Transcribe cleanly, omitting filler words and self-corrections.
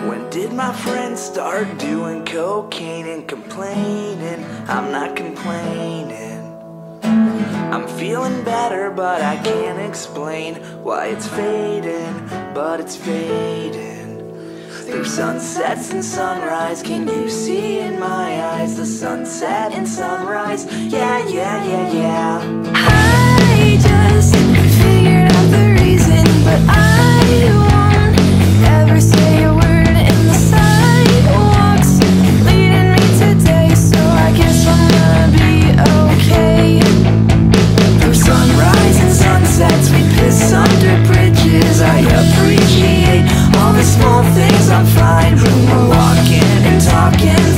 When did my friends start doing cocaine and complaining? I'm not complaining. I'm feeling better, but I can't explain why it's fading, but it's fading. Through sunsets and sunrise, can you see in my eyes the sunset and sunrise? Yeah, yeah, yeah, yeah. I just figured out the reason, but I won't ever say a word in the sidewalks leading me today, so I guess I'm gonna be okay. Through sunrise and sunsets, we piss under bridges. I appreciate all the small things. I'm fine when we're walking and talking